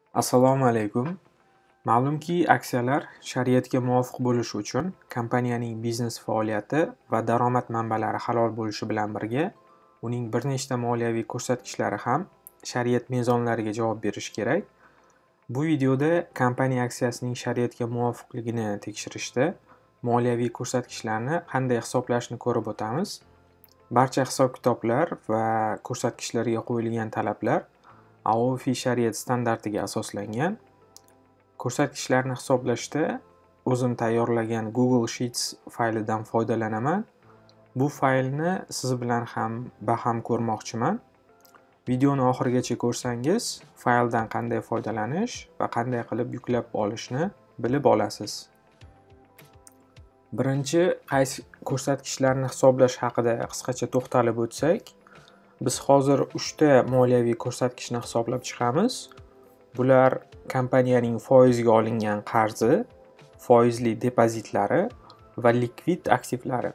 Assalomu alaykum. Ma'lumki, aksiyalar shariatga muvofiq bo'lishi uchun kompaniyaning biznes faoliyati va daromad manbalari halol bo'lishi bilan birga, uning bir nechta moliyaviy ko'rsatkichlari ham shariat mezonlariga javob berishi kerak. Bu videoda kompaniya aksiyasining shariatga muvofiqligini tekshirishda moliyaviy ko'rsatkichlarni qanday hisoblashni ko'rib o'tamiz. Barcha hisob-kitoblar va ko'rsatkichlarga qo'yilgan talablar AOFI shariat standartiga asoslangan. Ko'rsatkichlarni hisoblashda o'zim tayyorlagan Google Sheets faylidan foydalanaman. Bu faylni siz bilan ham baham ko'rmoqchiman. Videoni oxirigacha ko'rsangiz, fayldan qanday foydalanish va qanday qilib yuklab olishni bilib olasiz. Birinchi, qaysi ko'rsatkichlarni hisoblash haqida qisqacha to'xtalib o'tsak, biz hozir 3 ta moliyaviy ko'rsatkichni hisoblab chiqamiz. Bular kompaniyaning foizga olingan qarzi, foizli depozitlari va likvid aktivlari.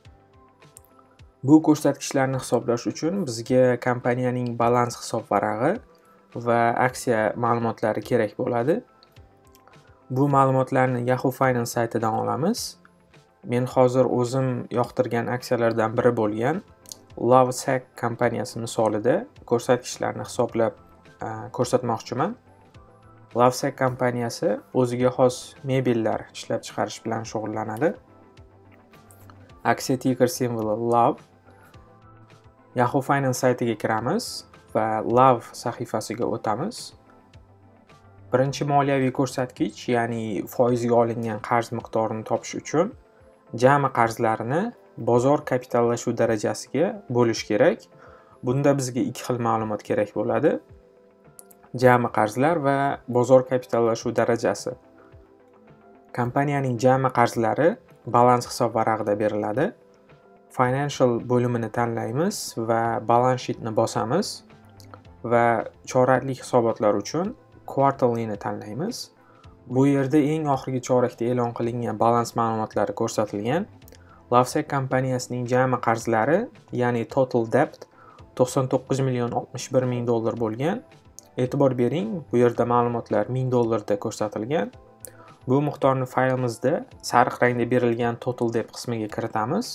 Bu ko'rsatkichlarni hisoblash uchun bizga kompaniyaning balans hisob varag'i va aksiya ma'lumotlari kerak bo'ladi. Bu ma'lumotlarni Yahoo Finance saytidan olamiz. Men hozir o'zim yoqtirgan aksiyalardan biri bo'lgan Lovesac kompaniyasi misolida ko'rsatkichlarni hisoblab ko'rsatmoqchiman. Lovesac kompaniyasi o'ziga xos mebellar ishlab chiqarish bilan shug'ullanadi. Aksiya ticker simvoli LOVE. Yahoo Finance saytiga kiramiz va LOVE sahifasiga o'tamiz. Birinchi moliyaviy ko'rsatkich, ya'ni foizga olingan qarz miqdorini topish uchun jami qarzlarini bozor kapitallashuv darajasiga bo'lish kerak. Bunda bizga ikki xil ma'lumot kerak bo'ladi. Jami qarzlar va bozor kapitallashuv darajasi. Kompaniyaning jami qarzlari balans hisob varag'ida beriladi. Financial bo'limini tanlaymiz va balance sheetni bosamiz va choraklik hisobotlar uchun quarterlyni tanlaymiz. Bu yerda eng oxirgi chorakda e'lon qilingan balans ma'lumotlari ko'rsatilgan. Lovesac kompaniyasining jami qarzlari, ya'ni total debt $99,61,000 bo'lgan. E'tibor bering, bu yerda ma'lumotlar $1000 da ko'rsatilgan. Bu miqdorni faylimizda sariq rangda berilgan total debt qismiga kiritamiz.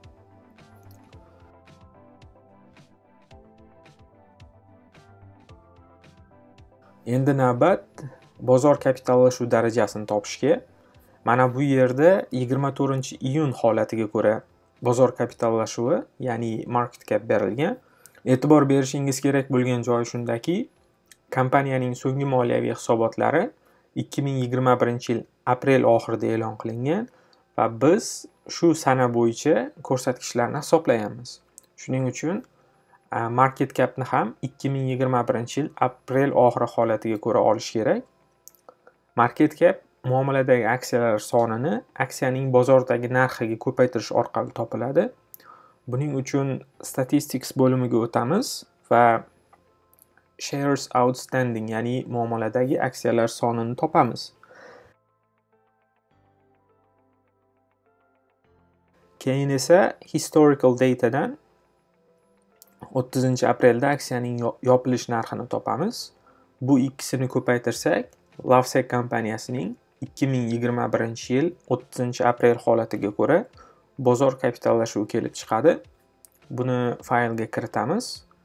Endi navbat bozor kapitallashuv darajasini topishga. Mana bu yerda 24-iyun holatiga ko'ra bozor kapitallashuvi, ya'ni market cap berilgan. E'tibor berishingiz kerak bo'lgan joyi shundaki, kompaniyaning so'nggi moliyaviy hisobotlari 2021-yil aprel oxirida e'lon qilingan va biz shu sana bo'yicha ko'rsatkichlarni hisoblayapmiz. Shuning uchun market capni ham 2021-yil aprel oxiri holatiga ko'ra olish kerak. Market cap muomaladagi aksiyalar sonini aksiyaning bozordagi narxiga ko'paytirish orqali topiladi. Buning uchun statistics bo'limiga o'tamiz va shares outstanding, ya'ni muomaladagi aksiyalar sonini topamiz. Keyin esa historical datadan 30-aprelda aksiyaning yopilish narxini topamiz. Bu ikkisini ko'paytirsak, Lovesac kompaniyasining 2021-yil 30-aprel holatiga ko'ra bozor kapitallashuvi kelib chiqadi. Buni faylga kiritamiz.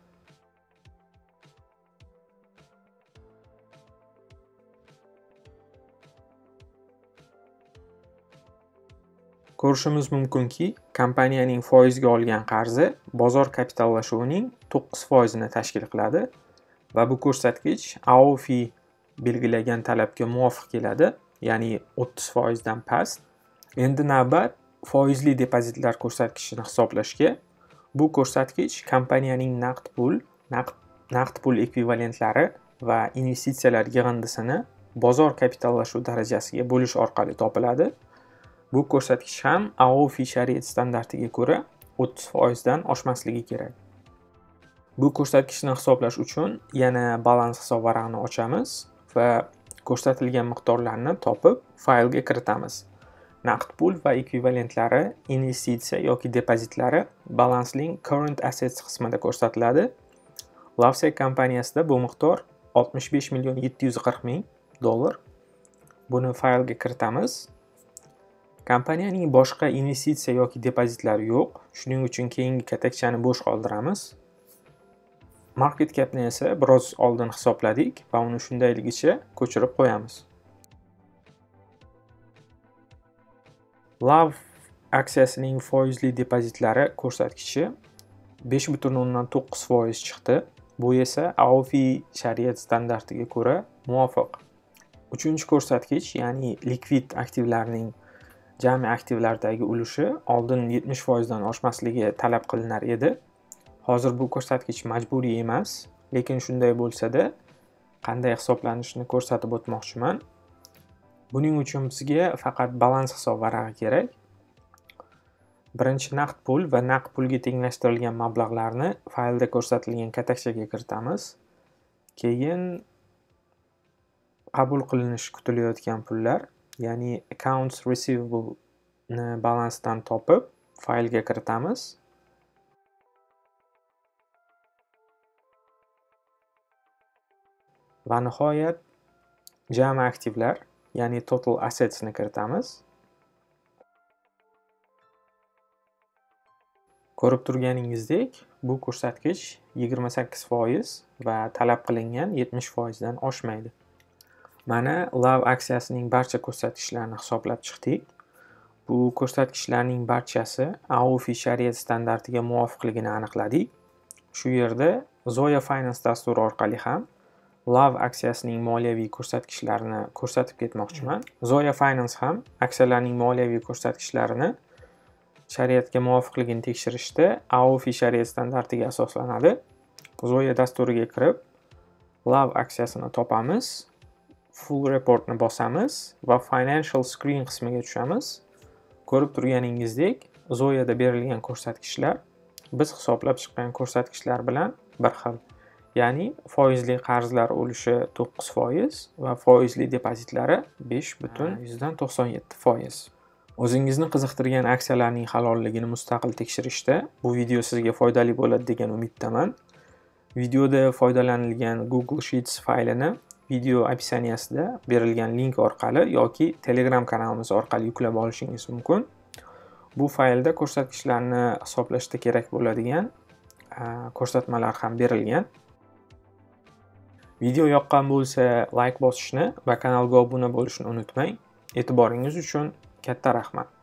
Ko'rishimiz mumkinki, kompaniyaning foizga olgan qarzi bozor kapitallashuvining 9% ni tashkil qiladi va bu ko'rsatkich AOFI belgilagan talabga muvofiq keladi, ya'ni 30% dan past. Endi navbat foizli depozitlar ko'rsatkichini hisoblashga. Bu ko'rsatkich kompaniyaning naqd pul ekvivalentlari va investitsiyalar yig'indisini bozor kapitallashuv darajasiga bo'lish orqali topiladi. Bu ko'rsatkich ham AOFI shariat standartiga ko'ra 30% dan oshmasligi kerak. Bu ko'rsatkichni hisoblash uchun yana balans hisob varag'ini ochamiz va ko'rsatilgan miqdorlarni topib faylga kiritamiz. Naqd pul va ekvivalentlari, investitsiya yoki depozitlari balansning current assets qismida ko'rsatiladi. Lovesac kompaniyasida bu miqdor $65,740,000. Buni faylga kiritamiz. Kompaniyaning boshqa investitsiya yoki depozitlari yo'q. Shuning uchun keyingi katakchani bo'sh qoldiramiz. Market capni esa biroz oldin hisobladik va uni shundayligicha ko'chirib qo'yamiz. Love aksiyasining foizli depozitlari ko'rsatkichi 5,9% chiqdi. Bu esa AOFI shariat standartiga ko'ra muvofiq. Uchinchi ko'rsatkich, ya'ni likvid aktivlarning jami aktivlardagi ulushi oldin 70% dan oshmasligi talab qilinar edi. Hozir bu ko'rsatkich majburiy emas, lekin shunday bo'lsa-da, qanday hisoblanishini ko'rsatib o'tmoqchiman. Buning uchun bizga faqat balans hisob varag'i kerak. Birinchi naqd pul va naqd pulga tenglashtirilgan mablag'larni faylda ko'rsatilgan katakchaga kiritamiz. Keyin qabul qilinishi kutilayotgan pullar, ya'ni accounts receivable ni balansdan topib faylga kiritamiz. Va nihoyat jami aktivlar, ya'ni total assets ni kiritamiz. Ko'rib turganingizdek, bu ko'rsatkich 28% va talab qilingan 70% dan oshmaydi. Mana Love aksiyasining barcha ko'rsatkichlarini hisoblab chiqdik. Bu ko'rsatkichlarning barchasi AOFI shariat standartiga muvofiqligini aniqladik. Shu yerda Zoya Finance dasturi orqali ham Love aksiyasining moliyaviy ko'rsatkichlarini ko'rsatib ketmoqchiman. Zoya Finance ham aksiyalarning moliyaviy ko'rsatkichlarini shariatga muvofiqligini tekshirishda AOFI shariat standartiga asoslanadi. Zoya dasturiga kirib, Love aksiyasini topamiz, Full reportni bosamiz va Financial Screen qismiga tushamiz. Ko'rib turganingizdek, Zoyada berilgan ko'rsatkichlar biz hisoblab chiqqan ko'rsatkichlar bilan bir xil. Ya'ni foizli qarzlar ulushi 9% va foizli depozitlari 5,97%. O'zingizni qiziqtirgan aksiyalarning halolligini mustaqil tekshirishda bu video sizga foydali bo'ladi degan umiddaman. Videoda foydalanilgan Google Sheets faylini video opisaniyasida berilgan link orqali yoki Telegram kanalimiz orqali yuklab olishingiz mumkin. Bu faylda ko'rsatkichlarni hisoblashda kerak bo'ladigan ko'rsatmalar ham berilgan. Video yoqqan bo'lsa, like bosishni va kanalga obuna bo'lishni unutmang. E'tiboringiz uchun katta rahmat.